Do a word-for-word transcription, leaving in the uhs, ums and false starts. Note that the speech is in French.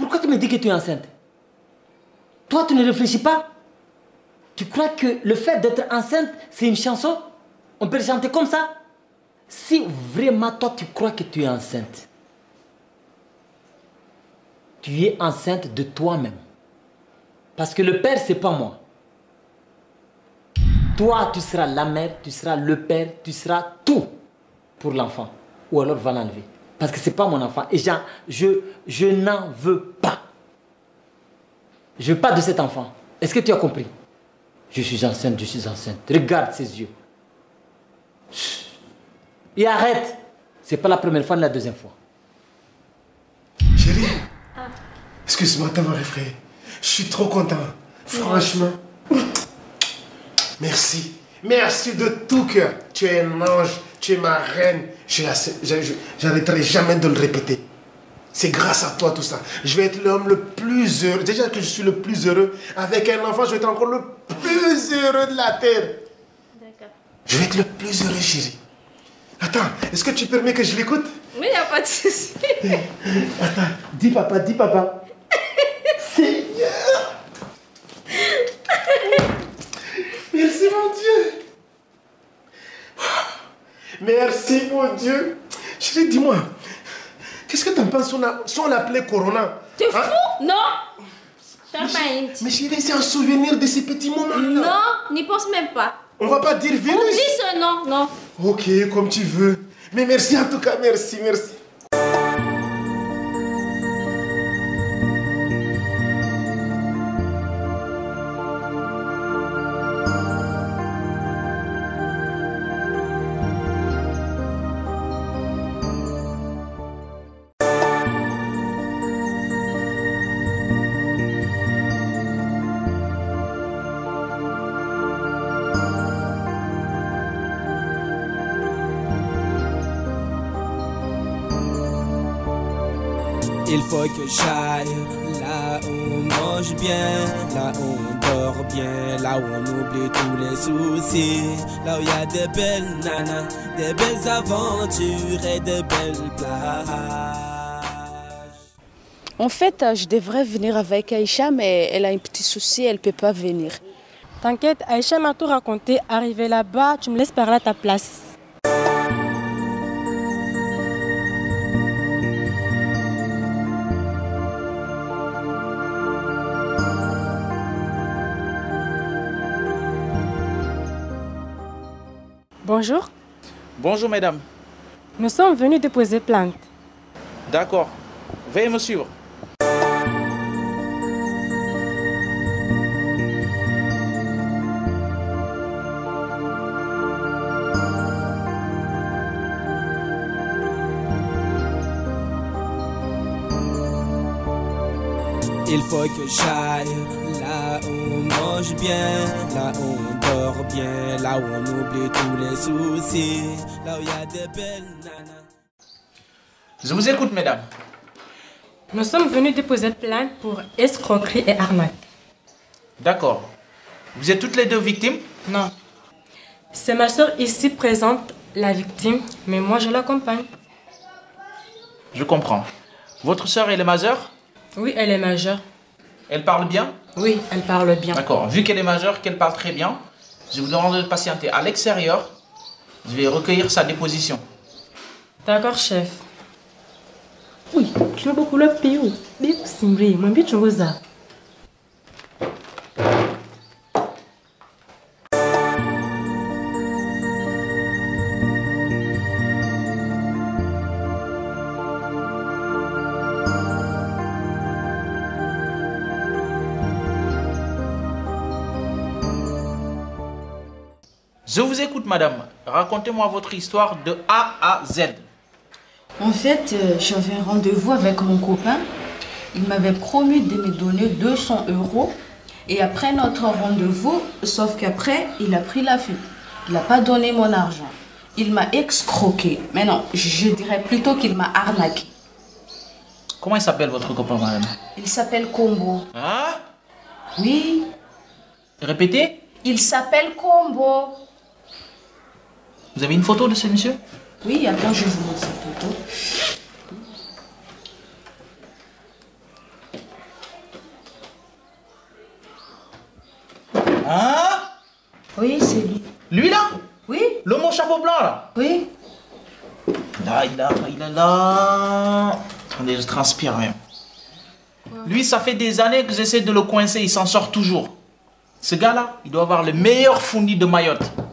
Pourquoi tu me dis que tu es enceinte? Toi, tu ne réfléchis pas? Tu crois que le fait d'être enceinte, c'est une chanson? On peut le chanter comme ça? Si vraiment toi, tu crois que tu es enceinte, tu es enceinte de toi-même. Parce que le père, c'est pas moi. Toi, tu seras la mère, tu seras le père, tu seras tout pour l'enfant. Ou alors va l'enlever. Parce que c'est pas mon enfant. Et Jean, je, je n'en veux pas. Je veux pas de cet enfant. Est-ce que tu as compris? Je suis enceinte, je suis enceinte. Regarde ses yeux. Chut. Et arrête. C'est pas la première fois ni la deuxième fois. Chérie, ah. Excuse-moi de t'avoir effrayé. Je suis trop content. Franchement. Merci. Merci de tout cœur. Tu es un ange. Tu es ma reine. Je n'arrêterai jamais de le répéter. C'est grâce à toi tout ça. Je vais être l'homme le plus heureux. Déjà que je suis le plus heureux. Avec un enfant, je vais être encore le plus heureux de la terre. D'accord. Je vais être le plus heureux, chérie. Attends, est-ce que tu permets que je l'écoute? Mais il n'y a pas de souci. Attends, dis papa, dis papa. Seigneur. Merci mon Dieu. Merci mon Dieu. Chérie, dis-moi, qu'est-ce que tu en penses si on l'appelait Corona? Tu es fou? Hein? Non. Mais, mais chérie, c'est un souvenir de ces petits moments-là. Non, n'y pense même pas. On va pas dire virus. Oublie ce nom, non. Ok, comme tu veux. Mais merci en tout cas, merci, merci. Il faut que j'aille là où on mange bien, là où on dort bien, là où on oublie tous les soucis, là où il y a des belles nanas, des belles aventures et des belles plages. En fait, je devrais venir avec Aïcha, mais elle a un petit souci, elle ne peut pas venir. T'inquiète, Aïcha m'a tout raconté. Arrivé là-bas, tu me laisses parler à ta place. Bonjour. Bonjour, mesdames. Nous sommes venus déposer plainte. D'accord. Veuillez me suivre. Il faut que j'aille là où on mange bien, là où on dort bien, là où on oublie tous les soucis, là où il y a des belles nanas. Je vous écoute, mesdames. Nous sommes venus déposer plainte pour escroquerie et arnaque. D'accord. Vous êtes toutes les deux victimes? Non. C'est ma soeur ici présente, la victime, mais moi je l'accompagne. Je comprends. Votre soeur, elle est majeure? Oui, elle est majeure. Elle parle bien? Oui, elle parle bien. D'accord. Vu qu'elle est majeure, qu'elle parle très bien, je vous demande de patienter à l'extérieur. Je vais recueillir sa déposition. D'accord, chef. Oui, tu veux beaucoup le pays. Dis, Simri, mon but, tu veux ça. Je vous écoute, madame. Racontez-moi votre histoire de A à Z. En fait, euh, j'avais un rendez-vous avec mon copain. Il m'avait promis de me donner deux cents euros. Et après notre rendez-vous, sauf qu'après, il a pris la fuite. Il n'a pas donné mon argent. Il m'a escroqué. Mais non, je dirais plutôt qu'il m'a arnaqué. Comment il s'appelle votre copain, madame? Il s'appelle Combo. Hein? Oui. Répétez. Il s'appelle Combo. Vous avez une photo de ce monsieur? Oui, attends, je vous montre cette photo. Hein? Oui, c'est lui. Lui là? Oui? L'homme au chapeau blanc là? Oui? Là, il a, il a là. Attendez, je transpire même. Lui, ça fait des années que j'essaie de le coincer, il s'en sort toujours. Ce gars-là, il doit avoir le meilleur fourni de Mayotte.